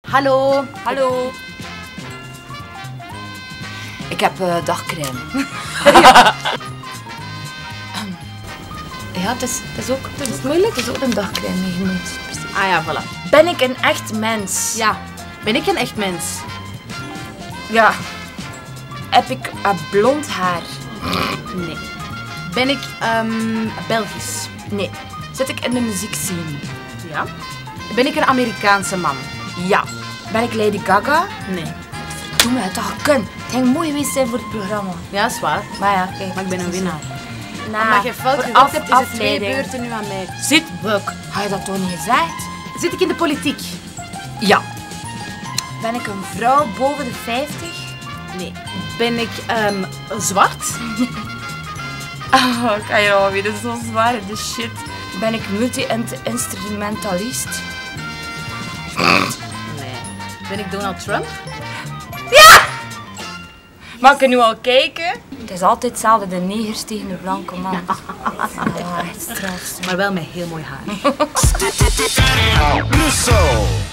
Hallo. Hallo. Ik heb dagcrème. Ja, het is ook het is moeilijk. Het is ook een dagcrème. Je moet precies. Ah ja, voilà. Ben ik een echt mens? Ja. Ben ik een echt mens? Ja. Heb ik blond haar? Nee. Ben ik Belgisch? Nee. Zit ik in de muziekscene? Ja. Ben ik een Amerikaanse man? Ja. Ben ik Lady Gaga? Nee. Doe me het toch kunnen. Het ging mooi geweest zijn voor het programma. Ja, is waar. Maar ja, kijk. Maar ik ben een winnaar. Nou, Omdat je fout voor gezegd hebt, is het 2 afleiding. beurten nu aan mij. Zit, Buk. Had je dat toch niet gezegd? Zit ik in de politiek? Ja. Ben ik een vrouw boven de 50? Nee. Ben ik zwart? Oh, kan je wel weer, dat is zo zwaar, de shit. Ben ik multi-instrumentalist? Nee. Ben ik Donald Trump? Mag ik er nu al kijken? Het is altijd hetzelfde, de negers tegen de blanke man. Ah, echt straf. Maar wel met heel mooi haar. Brussel.